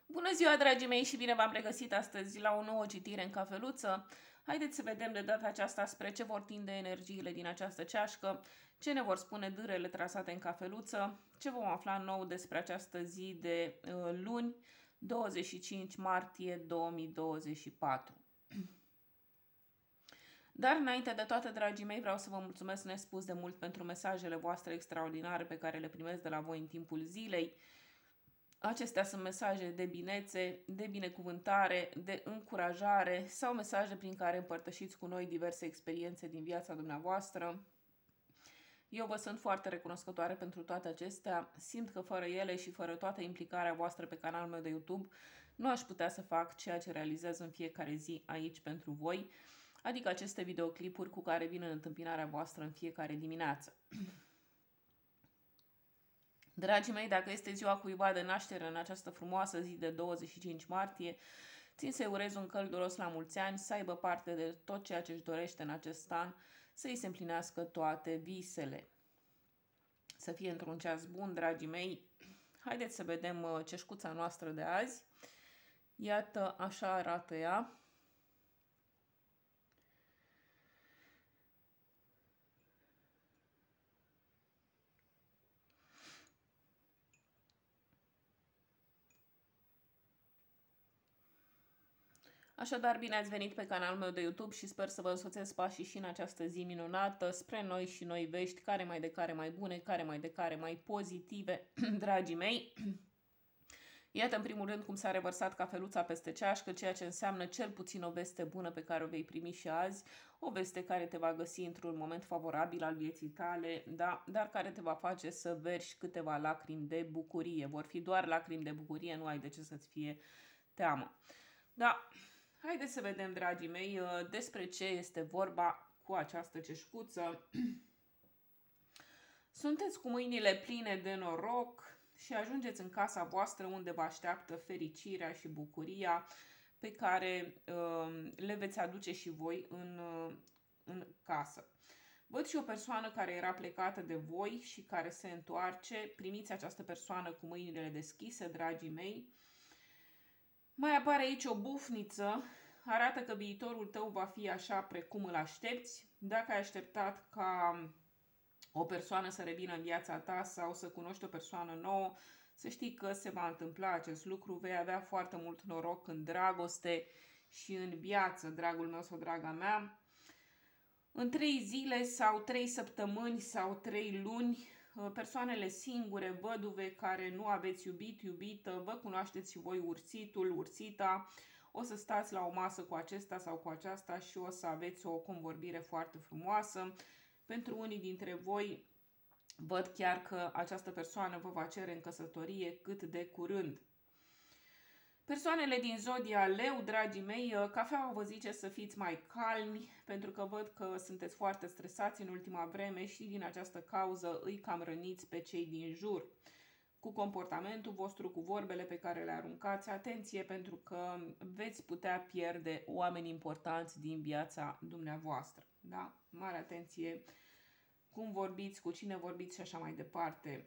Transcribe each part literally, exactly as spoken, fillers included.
Bună ziua, dragii mei, și bine v-am regăsit astăzi la o nouă citire în cafeluță. Haideți să vedem de data aceasta spre ce vor tinde energiile din această ceașcă, ce ne vor spune dârele trasate în cafeluță, ce vom afla nou despre această zi de uh, luni, douăzeci și cinci martie două mii douăzeci și patru. Dar înainte de toate, dragii mei, vreau să vă mulțumesc nespus de mult pentru mesajele voastre extraordinare pe care le primesc de la voi în timpul zilei. Acestea sunt mesaje de binețe, de binecuvântare, de încurajare sau mesaje prin care împărtășiți cu noi diverse experiențe din viața dumneavoastră. Eu vă sunt foarte recunoscătoare pentru toate acestea. Simt că fără ele și fără toată implicarea voastră pe canalul meu de YouTube, nu aș putea să fac ceea ce realizez în fiecare zi aici pentru voi, adică aceste videoclipuri cu care vin în întâmpinarea voastră în fiecare dimineață. Dragii mei, dacă este ziua cuiva de naștere în această frumoasă zi de douăzeci și cinci martie, țin să-i urez un călduros la mulți ani, să aibă parte de tot ceea ce își dorește în acest an, să-i se împlinească toate visele. Să fie într-un ceas bun, dragii mei. Haideți să vedem ceșcuța noastră de azi. Iată, așa arată ea. Așadar, bine ați venit pe canalul meu de YouTube și sper să vă însoțesc pașii și în această zi minunată spre noi și noi vești, care mai de care mai bune, care mai de care mai pozitive, dragii mei. Iată în primul rând cum s-a revărsat cafeluța peste ceașcă, ceea ce înseamnă cel puțin o veste bună pe care o vei primi și azi, o veste care te va găsi într-un moment favorabil al vieții tale, da, dar care te va face să verși câteva lacrimi de bucurie. Vor fi doar lacrimi de bucurie, nu ai de ce să-ți fie teamă. Da. Haideți să vedem, dragii mei, despre ce este vorba cu această ceșcuță. Sunteți cu mâinile pline de noroc și ajungeți în casa voastră unde vă așteaptă fericirea și bucuria pe care uh, le veți aduce și voi în, uh, în casă. Văd și o persoană care era plecată de voi și care se întoarce. Primiți această persoană cu mâinile deschise, dragii mei. Mai apare aici o bufniță, arată că viitorul tău va fi așa precum îl aștepți. Dacă ai așteptat ca o persoană să revină în viața ta sau să cunoști o persoană nouă, să știi că se va întâmpla acest lucru. Vei avea foarte mult noroc în dragoste și în viață, dragul meu sau draga mea. În trei zile sau trei săptămâni sau trei luni, persoanele singure, văduve care nu aveți iubit, iubită, vă cunoașteți și voi urțitul, urțita, o să stați la o masă cu acesta sau cu aceasta și o să aveți o convorbire foarte frumoasă. Pentru unii dintre voi, văd chiar că această persoană vă va cere în căsătorie cât de curând. Persoanele din zodia Leu, dragii mei, cafeaua vă zice să fiți mai calmi, pentru că văd că sunteți foarte stresați în ultima vreme și din această cauză îi cam răniți pe cei din jur. Cu comportamentul vostru, cu vorbele pe care le aruncați, atenție, pentru că veți putea pierde oameni importanți din viața dumneavoastră. Da? Mare atenție cum vorbiți, cu cine vorbiți și așa mai departe.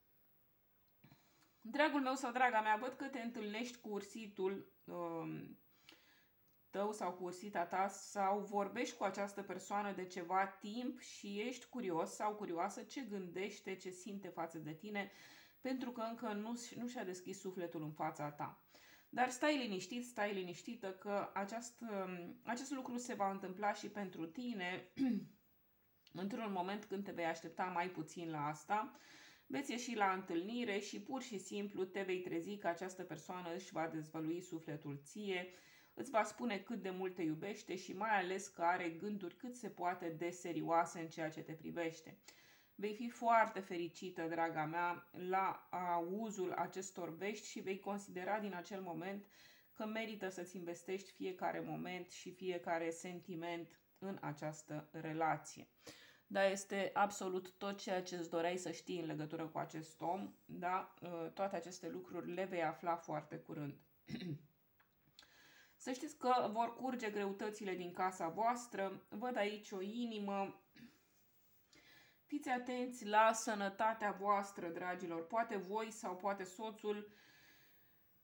Dragul meu sau draga mea, văd că te întâlnești cu ursitul um, tău sau cu ursita ta sau vorbești cu această persoană de ceva timp și ești curios sau curioasă ce gândește, ce simte față de tine, pentru că încă nu, nu și-a deschis sufletul în fața ta. Dar stai liniștit, stai liniștită că aceast, acest lucru se va întâmpla și pentru tine într-un moment când te vei aștepta mai puțin la asta. Veți ieși la întâlnire și pur și simplu te vei trezi că această persoană își va dezvălui sufletul ție, îți va spune cât de mult te iubește și mai ales că are gânduri cât se poate de serioase în ceea ce te privește. Vei fi foarte fericită, draga mea, la auzul acestor vești și vei considera din acel moment că merită să-ți investești fiecare moment și fiecare sentiment în această relație. Da, este absolut tot ceea ce îți doreai să știi în legătură cu acest om, da? Toate aceste lucruri le vei afla foarte curând. Să știți că vor curge greutățile din casa voastră, văd aici o inimă. Fiți atenți la sănătatea voastră, dragilor, poate voi sau poate soțul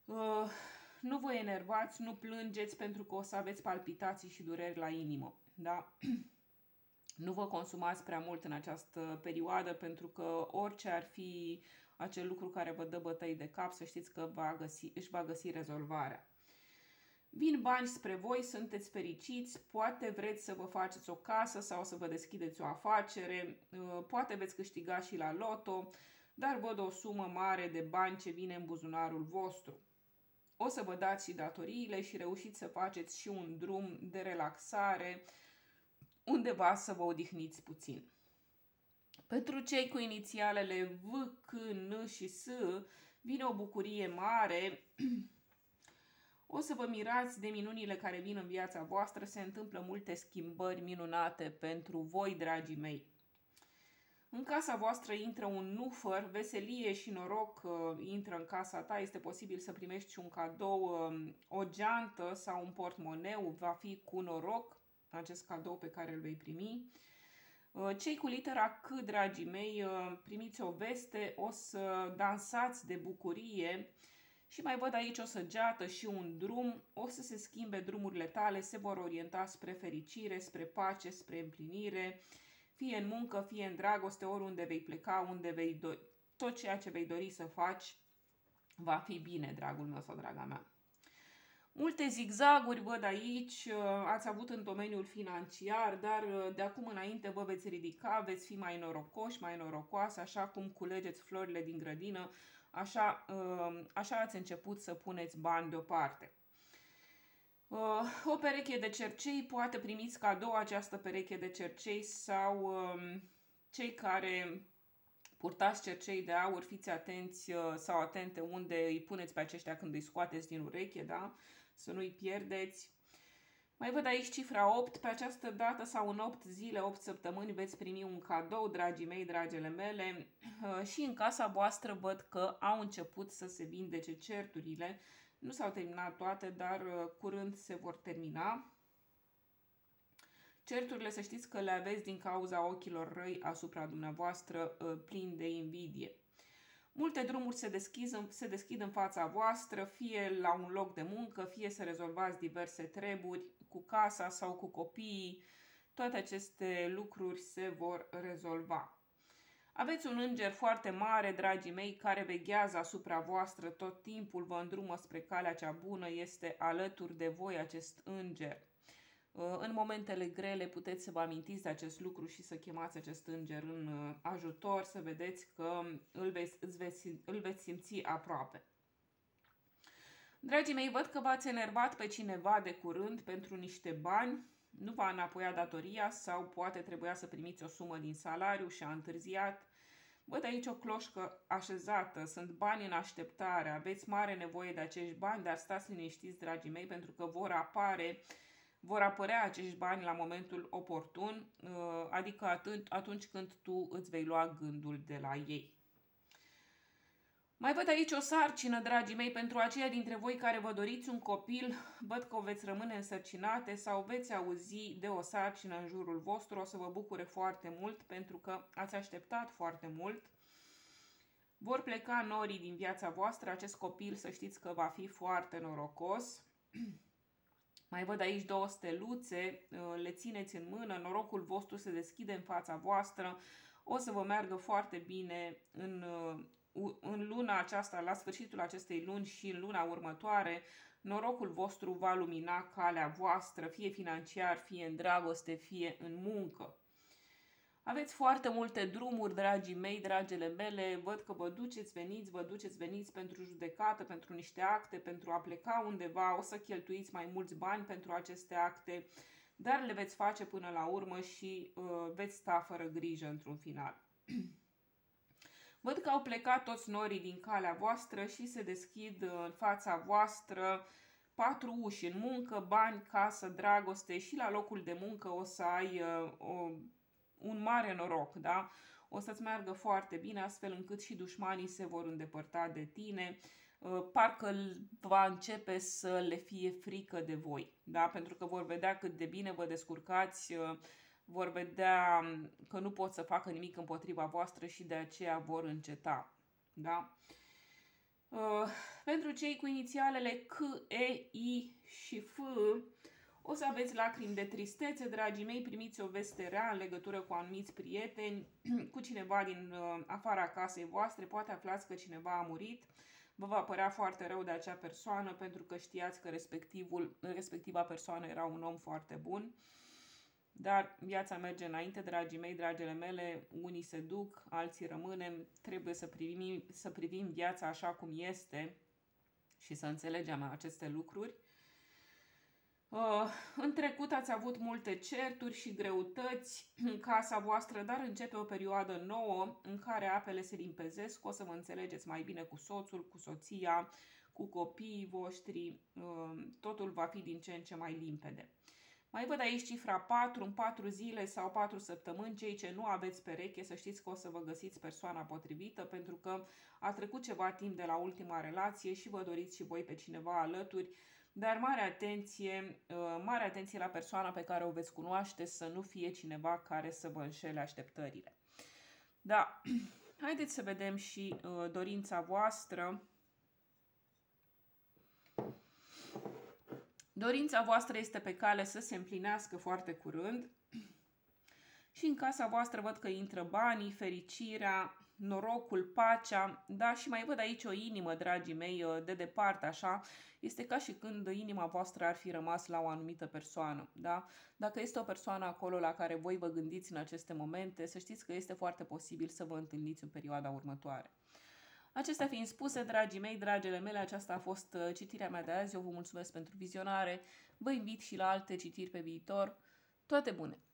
Uh, nu vă enervați, nu plângeți pentru că o să aveți palpitații și dureri la inimă. Da? Nu vă consumați prea mult în această perioadă pentru că orice ar fi acel lucru care vă dă bătăi de cap, să știți că va găsi, își va găsi rezolvarea. Vin bani spre voi, sunteți fericiți, poate vreți să vă faceți o casă sau să vă deschideți o afacere, poate veți câștiga și la loto, dar văd o sumă mare de bani ce vine în buzunarul vostru. O să vă dați și datoriile și reușiți să faceți și un drum de relaxare undeva să vă odihniți puțin. Pentru cei cu inițialele V, C, N și S vine o bucurie mare. O să vă mirați de minunile care vin în viața voastră, se întâmplă multe schimbări minunate pentru voi, dragii mei. În casa voastră intră un nufăr, veselie și noroc uh, intră în casa ta, este posibil să primești și un cadou, uh, o geantă sau un portmoneu, va fi cu noroc acest cadou pe care îl vei primi. Uh, cei cu litera C, dragii mei, uh, primiți o veste, o să dansați de bucurie. Și mai văd aici o săgeată și un drum, o să se schimbe drumurile tale, se vor orienta spre fericire, spre pace, spre împlinire, fie în muncă, fie în dragoste, oriunde vei pleca, unde vei dori, tot ceea ce vei dori să faci va fi bine, dragul meu sau draga mea. Multe zigzaguri văd aici, ați avut în domeniul financiar, dar de acum înainte vă veți ridica, veți fi mai norocoși, mai norocoase, așa cum culegeți florile din grădină, Așa, așa ați început să puneți bani deoparte. O pereche de cercei, poate primiți cadou această pereche de cercei sau cei care purtați cercei de aur, fiți atenți sau atente unde îi puneți pe aceștia când îi scoateți din ureche, da? Să nu îi pierdeți. Mai văd aici cifra opt, pe această dată sau în opt zile, opt săptămâni veți primi un cadou, dragii mei, dragele mele, și în casa voastră văd că au început să se vindece certurile. Nu s-au terminat toate, dar curând se vor termina. Certurile, să știți că le aveți din cauza ochilor răi asupra dumneavoastră, plini de invidie. Multe drumuri se deschid, se deschid în fața voastră, fie la un loc de muncă, fie să rezolvați diverse treburi cu casa sau cu copiii. Toate aceste lucruri se vor rezolva. Aveți un înger foarte mare, dragii mei, care veghează asupra voastră tot timpul, vă îndrumă spre calea cea bună, este alături de voi acest înger. În momentele grele puteți să vă amintiți de acest lucru și să chemați acest înger în ajutor, să vedeți că îl veți, veți, îl veți simți aproape. Dragii mei, văd că v-ați enervat pe cineva de curând pentru niște bani, nu v-a înapoiat datoria sau poate trebuia să primiți o sumă din salariu și a întârziat. Văd aici o cloșcă așezată, sunt bani în așteptare, aveți mare nevoie de acești bani, dar stați liniștiți, dragii mei, pentru că vor apare Vor apărea acești bani la momentul oportun, adică atunci când tu îți vei lua gândul de la ei. Mai văd aici o sarcină, dragii mei, pentru aceia dintre voi care vă doriți un copil, văd că o veți rămâne însărcinate sau veți auzi de o sarcină în jurul vostru, o să vă bucure foarte mult pentru că ați așteptat foarte mult. Vor pleca norii din viața voastră, acest copil să știți că va fi foarte norocos. Mai văd aici două steluțe, le țineți în mână, norocul vostru se deschide în fața voastră, o să vă meargă foarte bine în, în luna aceasta, la sfârșitul acestei luni și în luna următoare, norocul vostru va lumina calea voastră, fie financiar, fie în dragoste, fie în muncă. Aveți foarte multe drumuri, dragii mei, dragele mele, văd că vă duceți, veniți, vă duceți, veniți pentru judecată, pentru niște acte, pentru a pleca undeva, o să cheltuiți mai mulți bani pentru aceste acte, dar le veți face până la urmă și uh, veți sta fără grijă într-un final. Văd că au plecat toți norii din calea voastră și se deschid în fața voastră patru uși în muncă, bani, casă, dragoste și la locul de muncă o să ai uh, o un mare noroc, da? O să-ți meargă foarte bine, astfel încât și dușmanii se vor îndepărta de tine. Parcă va începe să le fie frică de voi, da? Pentru că vor vedea cât de bine vă descurcați, vor vedea că nu pot să facă nimic împotriva voastră și de aceea vor înceta, da? Pentru cei cu inițialele C, E, I și F, o să aveți lacrimi de tristețe, dragii mei, primiți o veste rea în legătură cu anumiți prieteni, cu cineva din uh, afara casei voastre, poate aflați că cineva a murit, vă va părea foarte rău de acea persoană pentru că știați că respectivul, respectiva persoană era un om foarte bun. Dar viața merge înainte, dragii mei, dragele mele, unii se duc, alții rămânem, trebuie să privim, să privim viața așa cum este și să înțelegem aceste lucruri. Uh, în trecut ați avut multe certuri și greutăți în casa voastră, dar începe o perioadă nouă în care apele se limpezesc, o să vă înțelegeți mai bine cu soțul, cu soția, cu copiii voștri, uh, totul va fi din ce în ce mai limpede. Mai văd aici cifra patru, în patru zile sau patru săptămâni, cei ce nu aveți pereche, să știți că o să vă găsiți persoana potrivită, pentru că a trecut ceva timp de la ultima relație și vă doriți și voi pe cineva alături, dar mare atenție, mare atenție la persoana pe care o veți cunoaște, să nu fie cineva care să vă înșele așteptările. Da, haideți să vedem și dorința voastră. Dorința voastră este pe cale să se împlinească foarte curând și în casa voastră văd că intră banii, fericirea, norocul, pacea, da, și mai văd aici o inimă, dragii mei, de departe, așa, este ca și când inima voastră ar fi rămas la o anumită persoană, da? Dacă este o persoană acolo la care voi vă gândiți în aceste momente, să știți că este foarte posibil să vă întâlniți în perioada următoare. Acestea fiind spuse, dragii mei, dragele mele, aceasta a fost citirea mea de azi. Eu vă mulțumesc pentru vizionare. Vă invit și la alte citiri pe viitor. Toate bune!